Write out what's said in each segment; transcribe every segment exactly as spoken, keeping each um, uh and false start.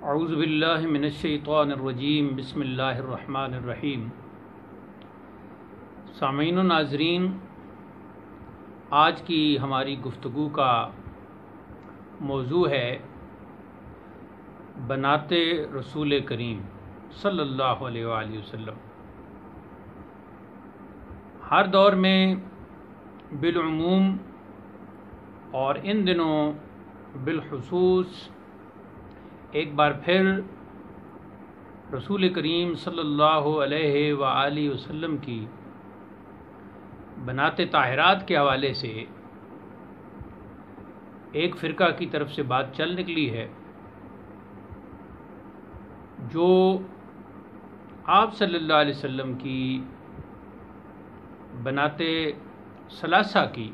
اعوذ باللہ من الشیطان الرجیم بسم اللہ الرحمن الرحیم۔ سامعین و ناظرین، آج کی ہماری گفتگو کا موضوع ہے بنات رسول کریم صلی اللہ علیہ وآلہ وسلم۔ ہر دور میں بالعموم اور ان دنوں بالخصوص ایک بار پھر رسول کریم صلی اللہ علیہ وآلہ وسلم کی بنات طاہرات کے حوالے سے ایک فرقہ کی طرف سے بات چل نکلی ہے جو آپ صلی اللہ علیہ وسلم کی بنات ثلاثہ کی،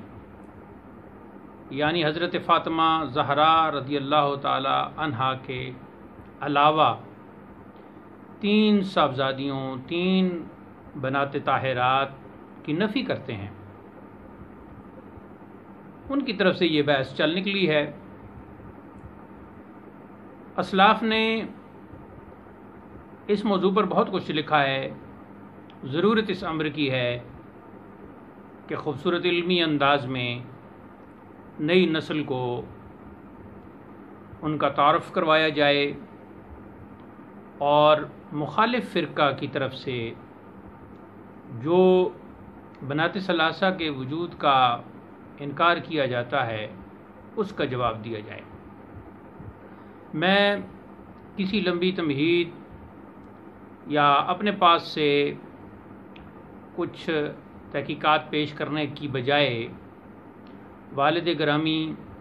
یعنی حضرت فاطمہ زہرا رضی اللہ تعالی عنہا کے علاوہ تین صاحبزادیوں تین بنات طاہرات کی نفی کرتے ہیں، ان کی طرف سے یہ بحث چل نکلی ہے۔ اسلاف نے اس موضوع پر بہت کچھ لکھا ہے۔ ضرورت اس امر کی ہے کہ خوبصورت علمی انداز میں نئی نسل کو ان کا تعارف کروایا جائے اور مخالف فرقہ کی طرف سے جو بنات ثلاثہ کے وجود کا انکار کیا جاتا ہے اس کا جواب دیا جائے۔ میں کسی لمبی تمہید یا اپنے پاس سے کچھ تحقیقات پیش کرنے کی بجائے والد گرامی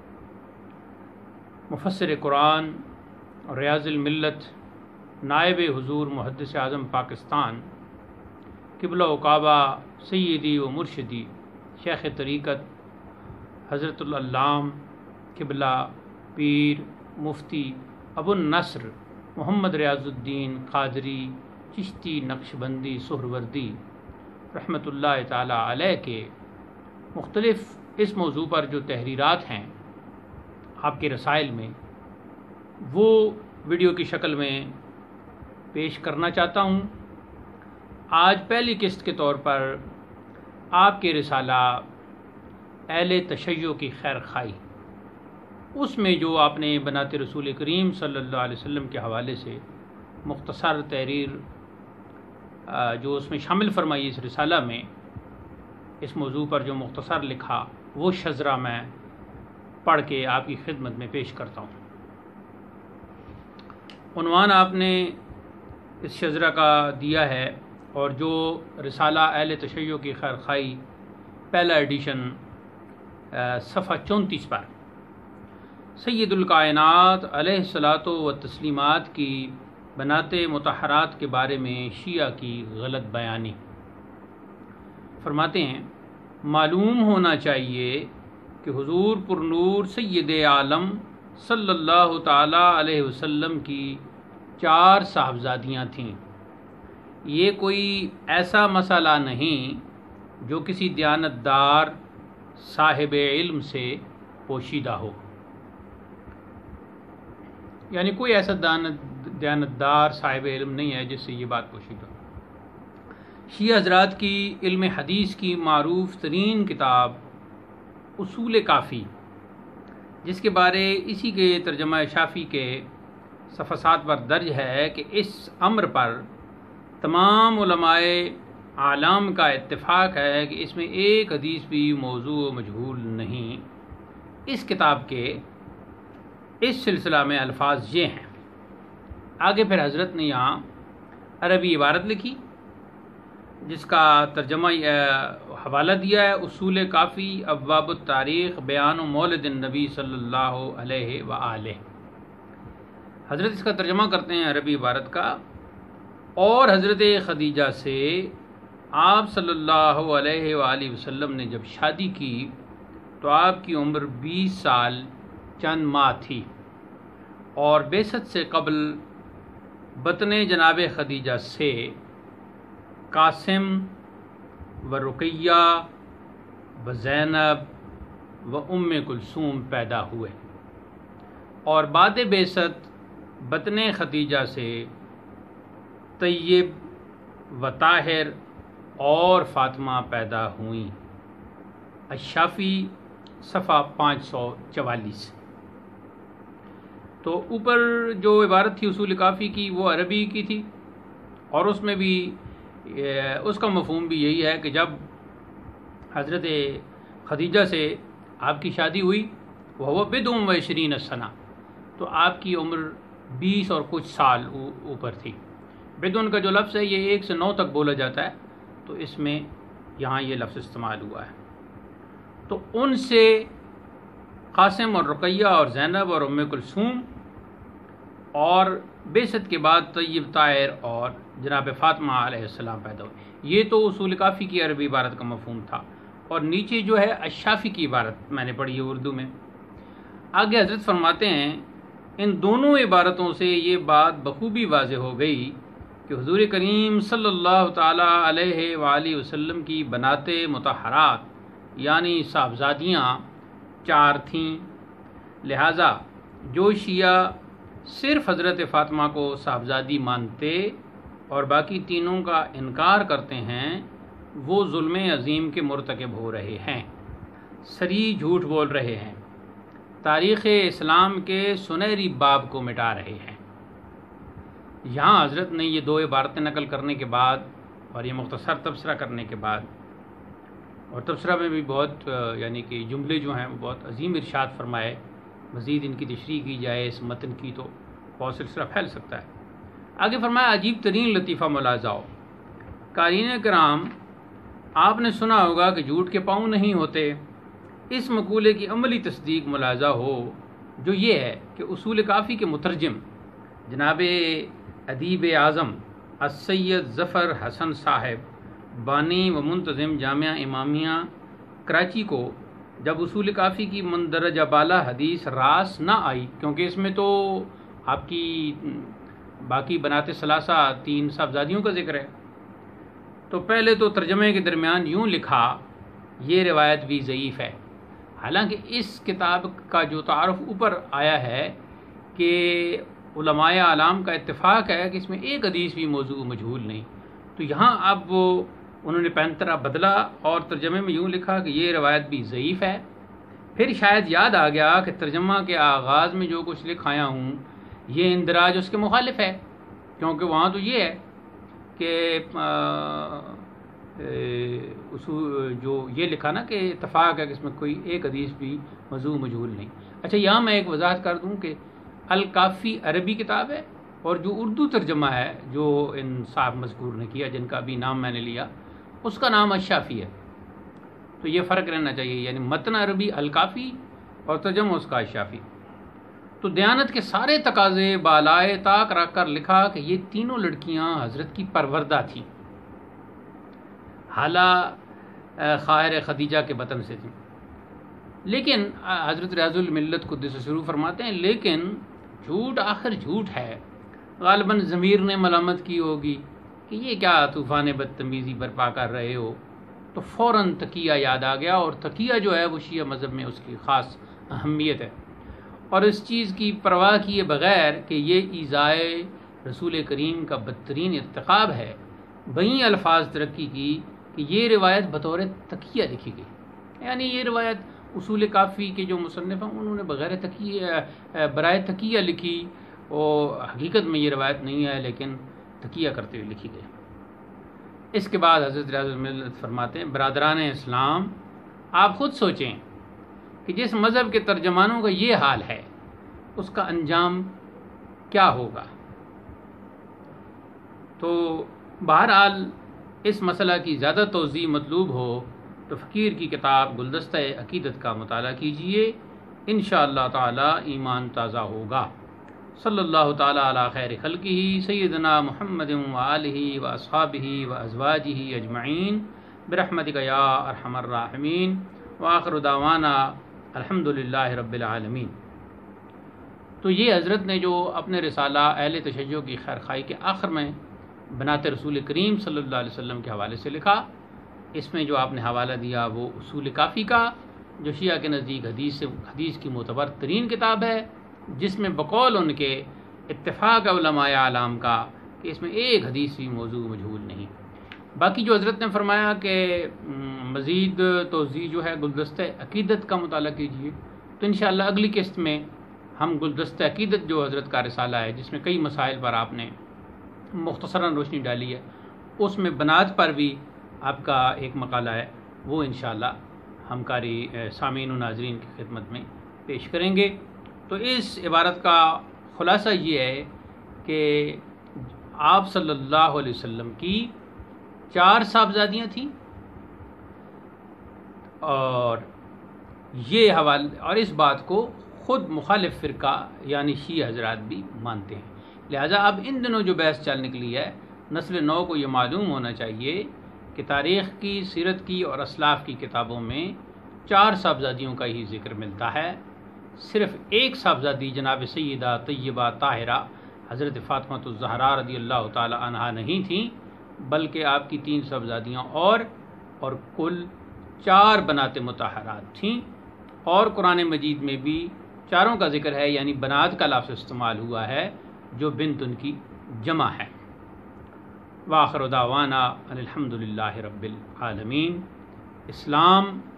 مفسر قرآن ریاض الملت نائب حضور محدث اعظم پاکستان قبلہ و کعبہ سیدی و مرشدی شیخ طریقت حضرت العلام قبلہ پیر مفتی ابو النصر محمد ریاض الدین قادری چشتی نقشبندی سہروردی رحمۃ اللہ تعالی علیہ کے مختلف اس موضوع پر جو تحریرات ہیں آپ کے رسائل میں، وہ ویڈیو کی شکل میں پیش کرنا چاہتا ہوں۔ آج پہلی قسط کے طور پر آپ کے رسالہ اہل تشیع کی خیر خواہی، اس میں جو آپ نے بنات رسول کریم صلی اللہ علیہ وسلم کے حوالے سے مختصر تحریر جو اس میں شامل فرمائی اس رسالہ میں، اس موضوع پر جو مختصر لکھا وہ شذرہ میں پڑھ کے آپ کی خدمت میں پیش کرتا ہوں۔ عنوان آپ نے اس شذرہ کا دیا ہے، اور جو رسالہ اہل تشیع کی خیر خواہی پہلا ایڈیشن صفحہ چونتیس پر سید الکائنات علیہ الصلاۃ و تسلیمات کی بنات مطہرات کے بارے میں شیعہ کی غلط بیانی فرماتے ہیں، معلوم ہونا چاہیے کہ حضور پر نور سید عالم صلی اللہ تعالی علیہ وسلم کی چار صاحبزادیاں تھیں۔ یہ کوئی ایسا مسئلہ نہیں جو کسی دیانتدار صاحب علم سے پوشیدہ ہو، یعنی کوئی ایسا دیانتدار صاحب علم نہیں ہے جس سے یہ بات پوشیدہ ہو۔ شیعہ حضرات کی علم حدیث کی معروف ترین کتاب اصول کافی، جس کے بارے اسی کے ترجمہ شافی کے صفحہ سات پر درج ہے کہ اس امر پر تمام علماء عالم کا اتفاق ہے کہ اس میں ایک حدیث بھی موضوع مجہول نہیں۔ اس کتاب کے اس سلسلہ میں الفاظ یہ ہیں۔ آگے پھر حضرت نے یہاں عربی عبارت لکھی جس کا ترجمہ حوالہ دیا ہے اصول کافی ابواب التاریخ بیان و مولد النبی صلی اللہ علیہ وآلہ۔ حضرت اس کا ترجمہ کرتے ہیں عربی عبارت کا، اور حضرت خدیجہ سے آپ صلی اللہ علیہ وآلہ وسلم نے جب شادی کی تو آپ کی عمر بیس سال چند ماہ تھی، اور بعثت سے قبل بطن جناب خدیجہ سے قاسم و رقیہ و زینب و ام کلثوم پیدا ہوئے، اور بعد بعثت بطن ختیجہ سے طیب و طاہر اور فاطمہ پیدا ہوئیں۔ الشافی صفحہ پانچ سو چوالیس۔ تو اوپر جو عبارت تھی اصول کافی کی وہ عربی کی تھی، اور اس میں بھی اس کا مفہوم بھی یہی ہے کہ جب حضرت خدیجہ سے آپ کی شادی ہوئی وہ بدع و عشرین سنہ، تو آپ کی عمر بیس اور کچھ سال اوپر تھی۔ بدع کا جو لفظ ہے یہ ایک سے نو تک بولا جاتا ہے، تو اس میں یہاں یہ لفظ استعمال ہوا ہے۔ تو ان سے قاسم اور رقیہ اور زینب اور ام کلثوم، اور بعثت کے بعد طیب طاہر اور جناب فاطمہ علیہ السلام پیدا ہوئے۔ یہ تو اصول کافی کی عربی عبارت کا مفہوم تھا، اور نیچے جو ہے الشافی کی عبارت میں نے پڑھی ہے اردو میں۔ آگے حضرت فرماتے ہیں ان دونوں عبارتوں سے یہ بات بخوبی واضح ہو گئی کہ حضور کریم صلی اللہ تعالیٰ علیہ وآلہ وسلم کی بنات مطہرات یعنی صاحبزادیاں چار تھیں، لہٰذا جو شیعہ صرف حضرت فاطمہ کو صاحبزادی مانتے اور باقی تینوں کا انکار کرتے ہیں وہ ظلم عظیم کے مرتکب ہو رہے ہیں، صریح جھوٹ بول رہے ہیں، تاریخ اسلام کے سنہری باب کو مٹا رہے ہیں۔ یہاں حضرت نے یہ دو عبارتیں نقل کرنے کے بعد اور یہ مختصر تبصرہ کرنے کے بعد، اور تبصرہ میں بھی بہت یعنی کہ جملے جو ہیں وہ بہت عظیم ارشاد فرمائے، مزید ان کی تشریح کی جائے اس متن کی تو بہت سلسلہ پھیل سکتا ہے۔ آگے فرمایا عجیب ترین لطیفہ ملاحظہ ہو، قارئین کرام آپ نے سنا ہوگا کہ جھوٹ کے پاؤں نہیں ہوتے، اس مقولے کی عملی تصدیق ملاحظہ ہو جو یہ ہے کہ اصول کافی کے مترجم جناب ادیب اعظم السید ظفر حسن صاحب بانی و منتظم جامعہ امامیہ کراچی کو جب اصول کافی کی مندرجہ بالا حدیث راس نہ آئی، کیونکہ اس میں تو آپ کی باقی بنات ثلاثہ تین صاحبزادیوں کا ذکر ہے، تو پہلے تو ترجمے کے درمیان یوں لکھا یہ روایت بھی ضعیف ہے، حالانکہ اس کتاب کا جو تعارف اوپر آیا ہے کہ علماء اعلام کا اتفاق ہے کہ اس میں ایک حدیث بھی موضوع مجہول نہیں، تو یہاں اب وہ انہوں نے پینترا بدلا اور ترجمے میں یوں لکھا کہ یہ روایت بھی ضعیف ہے۔ پھر شاید یاد آ گیا کہ ترجمہ کے آغاز میں جو کچھ لکھایا ہوں یہ اندراج اس کے مخالف ہے، کیونکہ وہاں تو یہ ہے کہ اصول جو یہ لکھا نا کہ اتفاق ہے کہ اس میں کوئی ایک حدیث بھی موضوع مجہول نہیں۔ اچھا یہاں میں ایک وضاحت کر دوں کہ الکافی عربی کتاب ہے، اور جو اردو ترجمہ ہے جو ان صاحب مذکور نے کیا جن کا بھی نام میں نے لیا اس کا نام الشافی ہے، تو یہ فرق رہنا چاہیے، یعنی متن عربی الکافی اور ترجمہ اس کا الشافی۔ تو دیانت کے سارے تقاضے بالائے طاق رکھ کر لکھا کہ یہ تینوں لڑکیاں حضرت کی پروردہ تھیں، حالہ خواہر خدیجہ کے بطن سے تھیں، لیکن حضرت ریاض الملت قدس سرور فرماتے ہیں لیکن جھوٹ آخر جھوٹ ہے، غالباً ضمیر نے ملامت کی ہوگی کہ یہ کیا طوفان بدتمیزی برپا کر رہے ہو، تو فوراً تقیہ یاد آ گیا، اور تقیہ جو ہے وہ شیعہ مذہب میں اس کی خاص اہمیت ہے، اور اس چیز کی پرواہ کیے بغیر کہ یہ ایذائے رسول کریم کا بدترین ارتکاب ہے، وہیں الفاظ ترقی کی کہ یہ روایت بطور تقیہ لکھی گئی، یعنی یہ روایت اصول کافی کے جو مصنف ہیں انہوں نے بغیر تقیہ برائے تقیہ لکھی، اور حقیقت میں یہ روایت نہیں ہے لیکن تقیہ کرتے ہوئے لکھی گئی۔ اس کے بعد حضرت ریاض الملت فرماتے ہیں برادران اسلام آپ خود سوچیں کہ جس مذہب کے ترجمانوں کا یہ حال ہے اس کا انجام کیا ہوگا۔ تو بہرحال اس مسئلہ کی زیادہ توضیح مطلوب ہو تو فقیر کی کتاب گلدستہ عقیدت کا مطالعہ کیجئے، انشاءاللہ تعالی ایمان تازہ ہوگا۔ صلی اللہ تعالی علی خیر خلقہ سیدنا محمد وآلہ واصحابہ وازواجہ اجمعین برحمتک یا ارحم الراحمین، وآخر دعوانا الحمدللہ رب العالمین۔ تو یہ حضرت نے جو اپنے رسالہ اہل تشیع کی خیر خواہی کے آخر میں بنات رسول کریم صلی اللہ علیہ وسلم کے حوالے سے لکھا، اس میں جو آپ نے حوالہ دیا وہ اصول کافی کا، جو شیعہ کے نزدیک حدیث سے حدیث کی معتبر ترین کتاب ہے، جس میں بقول ان کے اتفاق علماء اعلام کا کہ اس میں ایک حدیث بھی موضوع مجہول نہیں۔ باقی جو حضرت نے فرمایا کہ مزید توضیح جو ہے گلدستہ عقیدت کا مطالعہ کیجیے، تو انشاءاللہ اگلی قسط میں ہم گلدستہ عقیدت جو حضرت کا رسالہ ہے جس میں کئی مسائل پر آپ نے مختصراً روشنی ڈالی ہے، اس میں بنات پر بھی آپ کا ایک مقالہ ہے، وہ انشاءاللہ ہم کاری سامعین و ناظرین کی خدمت میں پیش کریں گے۔ تو اس عبارت کا خلاصہ یہ ہے کہ آپ صلی اللہ علیہ وسلم کی چار صاحبزادیاں تھیں، اور یہ حوالہ اور اس بات کو خود مخالف فرقہ یعنی شیعہ حضرات بھی مانتے ہیں۔ لہٰذا اب ان دنوں جو بحث چل نکلی ہے، نسل نو کو یہ معلوم ہونا چاہیے کہ تاریخ کی، سیرت کی اور اسلاف کی کتابوں میں چار صاحبزادیوں کا ہی ذکر ملتا ہے۔ صرف ایک صاحبزادی جناب سیدہ طیبہ طاہرہ حضرت فاطمہ الزہرا رضی اللہ تعالی عنہا نہیں تھیں، بلکہ آپ کی تین صاحبزادیاں اور اور کل چار بنات مطہرات تھیں، اور قرآن مجید میں بھی چاروں کا ذکر ہے، یعنی بنات کا لفظ استعمال ہوا ہے جو بنت ان کی جمع ہے۔ وآخر دعوانا الحمد للہ رب العالمین۔ اسلام